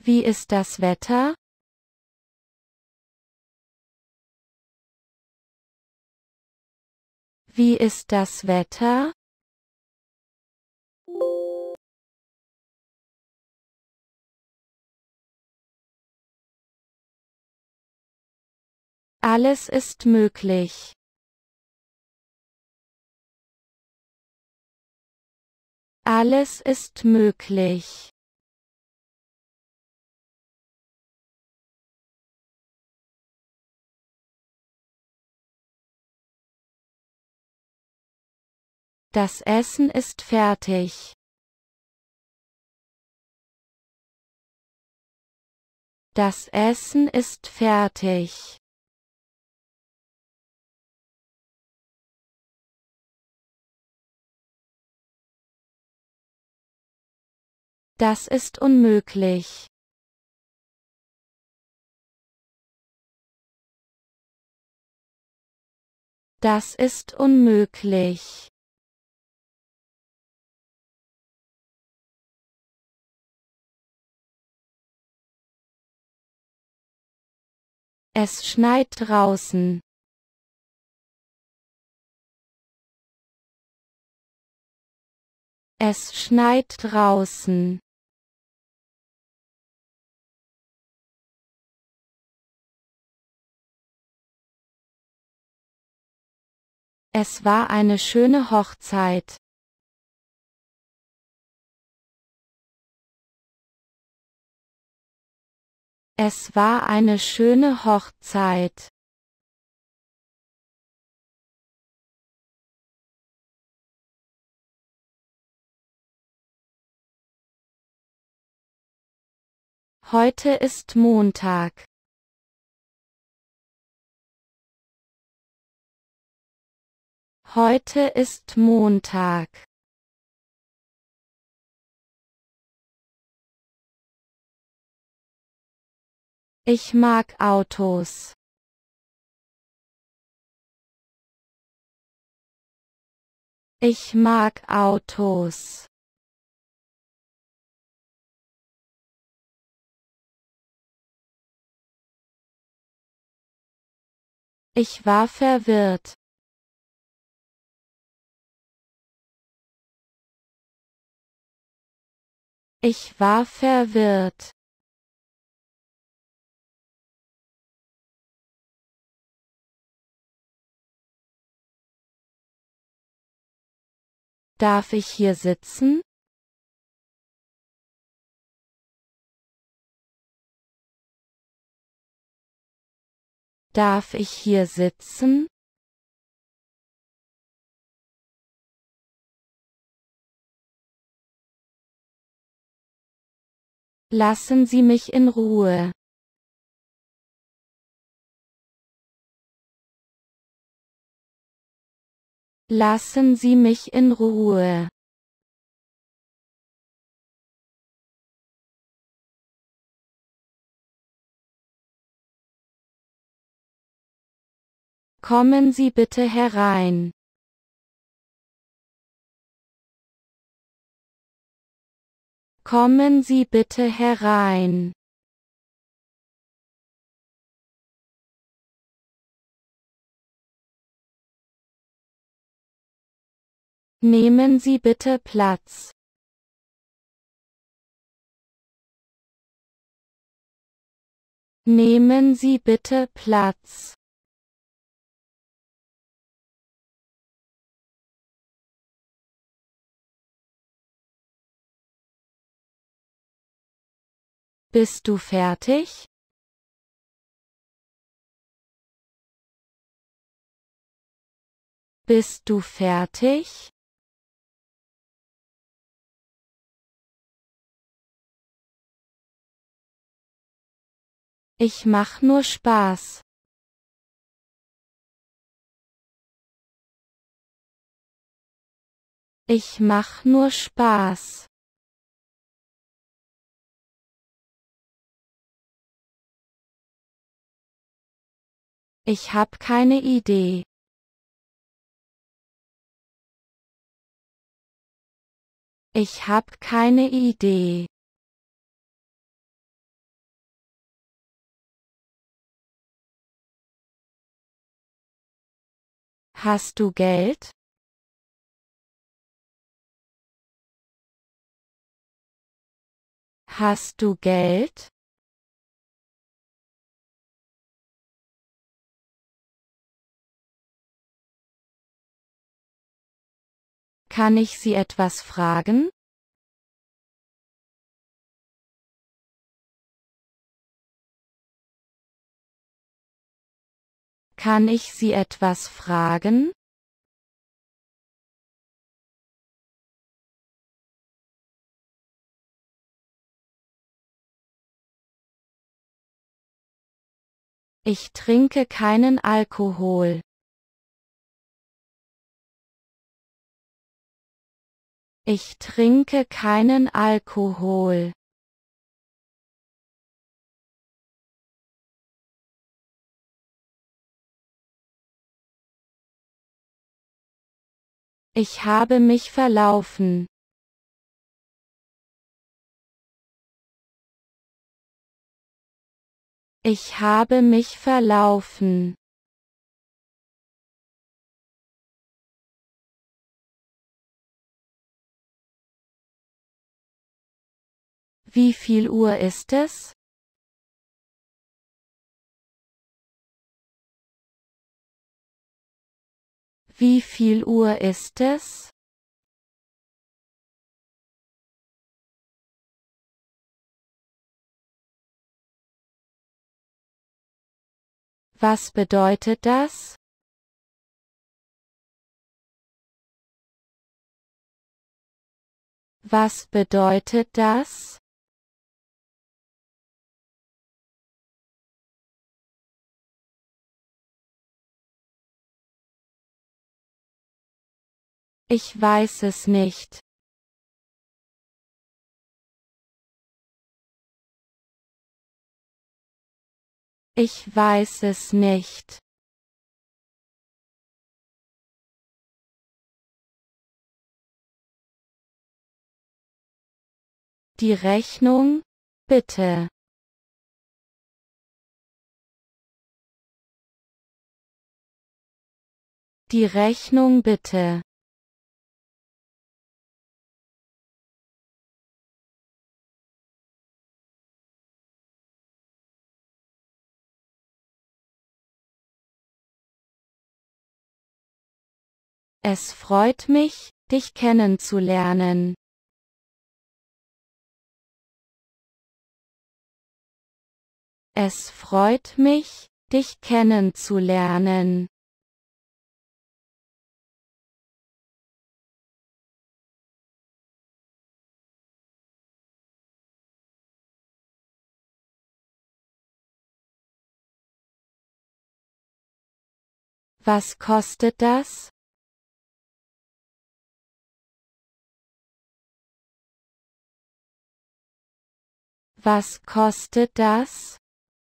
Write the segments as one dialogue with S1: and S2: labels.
S1: Wie ist das Wetter? Wie ist das Wetter? Alles ist möglich. Alles ist möglich. Das Essen ist fertig. Das Essen ist fertig. Das ist unmöglich. Das ist unmöglich. Es schneit draußen. Es schneit draußen. Es war eine schöne Hochzeit. Es war eine schöne Hochzeit. Heute ist Montag. Heute ist Montag. Ich mag Autos. Ich mag Autos. Ich war verwirrt. Ich war verwirrt. Darf ich hier sitzen? Darf ich hier sitzen? Lassen Sie mich in Ruhe. Lassen Sie mich in Ruhe. Kommen Sie bitte herein. Kommen Sie bitte herein. Nehmen Sie bitte Platz. Nehmen Sie bitte Platz. Bist du fertig? Bist du fertig? Ich mach nur Spaß. Ich mach nur Spaß. Ich hab keine Idee. Ich hab keine Idee. Hast du Geld? Hast du Geld? Kann ich Sie etwas fragen? Kann ich Sie etwas fragen? Ich trinke keinen Alkohol. Ich trinke keinen Alkohol. Ich habe mich verlaufen. Ich habe mich verlaufen. Wie viel Uhr ist es? Wie viel Uhr ist es? Was bedeutet das? Was bedeutet das? Ich weiß es nicht. Ich weiß es nicht. Die Rechnung, bitte. Die Rechnung bitte. Es freut mich, dich kennenzulernen. Es freut mich, dich kennenzulernen. Was kostet das? Was kostet das?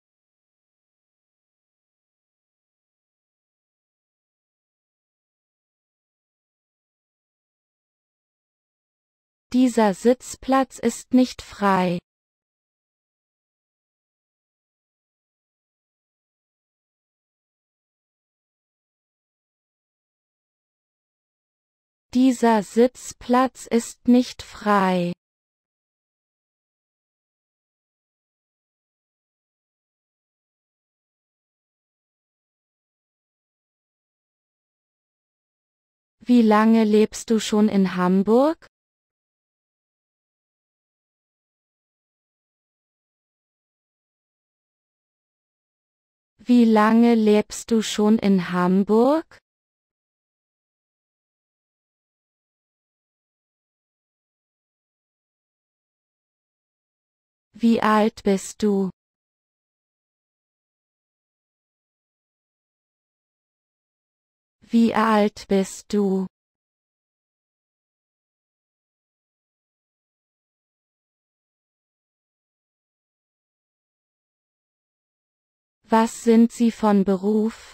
S1: Dieser Sitzplatz ist nicht frei. Dieser Sitzplatz ist nicht frei. Wie lange lebst du schon in Hamburg? Wie lange lebst du schon in Hamburg? Wie alt bist du? Wie alt bist du? Was sind Sie von Beruf?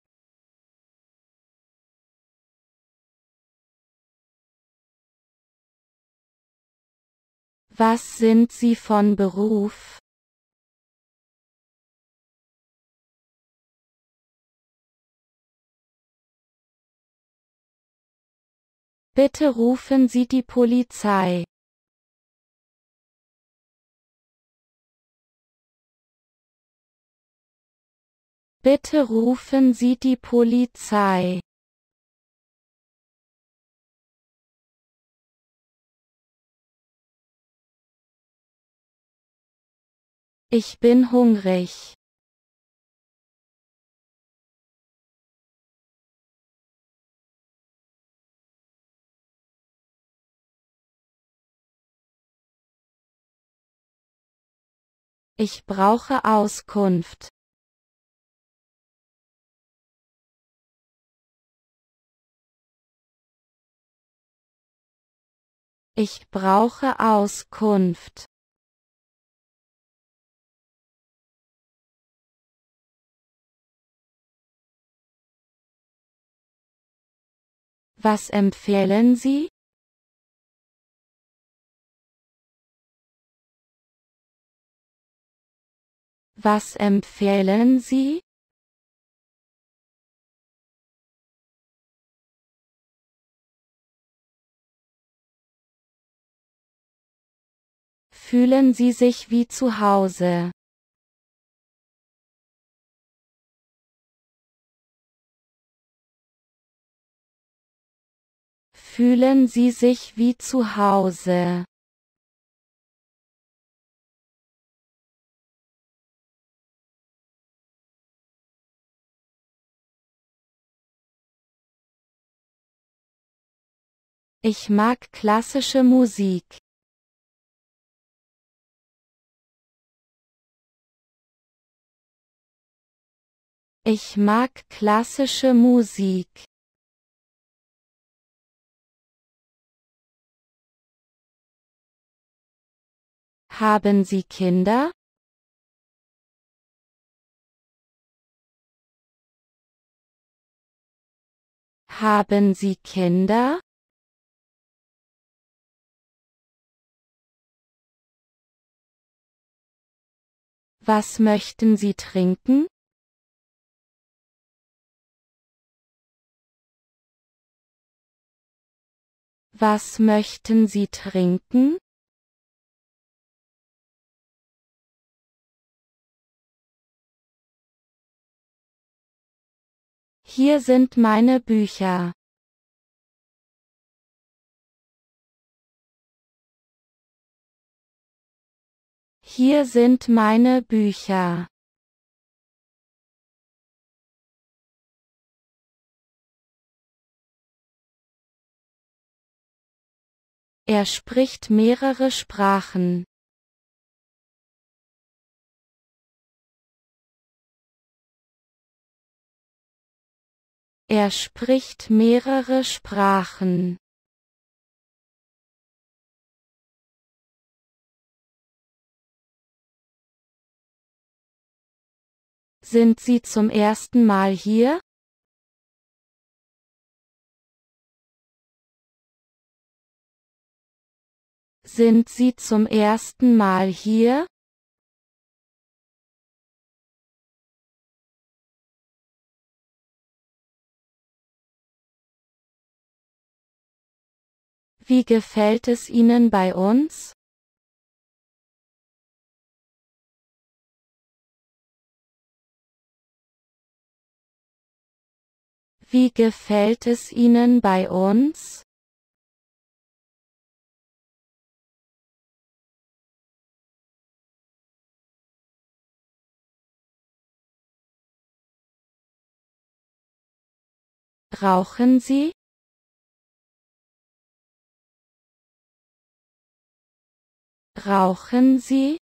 S1: Was sind Sie von Beruf? Bitte rufen Sie die Polizei. Bitte rufen Sie die Polizei. Ich bin hungrig. Ich brauche Auskunft. Ich brauche Auskunft. Was empfehlen Sie? Was empfehlen Sie? Fühlen Sie sich wie zu Hause? Fühlen Sie sich wie zu Hause? Ich mag klassische Musik. Ich mag klassische Musik. Haben Sie Kinder? Haben Sie Kinder? Was möchten Sie trinken? Was möchten Sie trinken? Hier sind meine Bücher. Hier sind meine Bücher. Er spricht mehrere Sprachen. Er spricht mehrere Sprachen. Sind Sie zum ersten Mal hier? Sind Sie zum ersten Mal hier? Wie gefällt es Ihnen bei uns? Wie gefällt es Ihnen bei uns? Rauchen Sie? Rauchen Sie?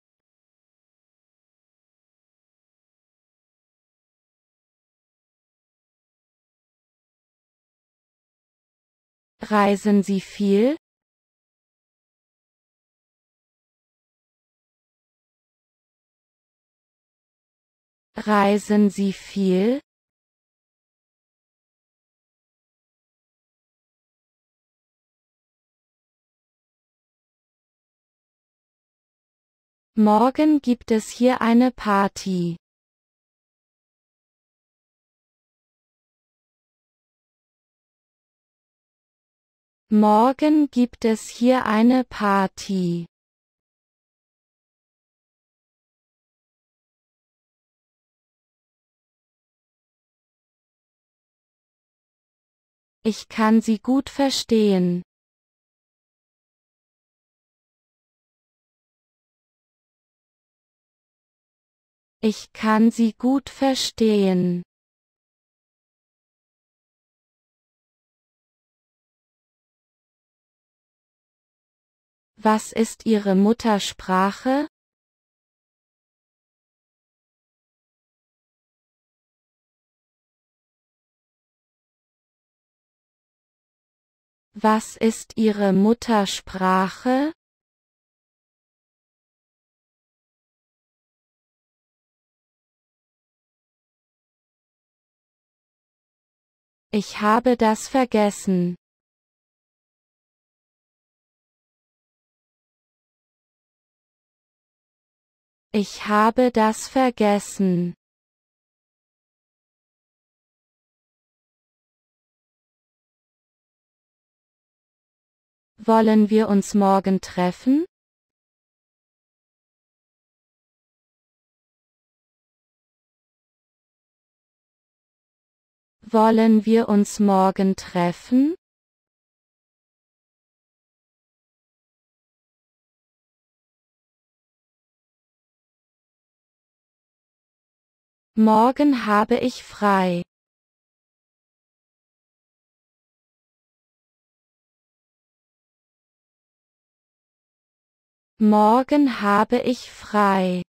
S1: Reisen Sie viel? Reisen Sie viel? Morgen gibt es hier eine Party. Morgen gibt es hier eine Party. Ich kann Sie gut verstehen. Ich kann Sie gut verstehen. Was ist Ihre Muttersprache? Was ist Ihre Muttersprache? Ich habe das vergessen. Ich habe das vergessen. Wollen wir uns morgen treffen? Wollen wir uns morgen treffen? Morgen habe ich frei. Morgen habe ich frei.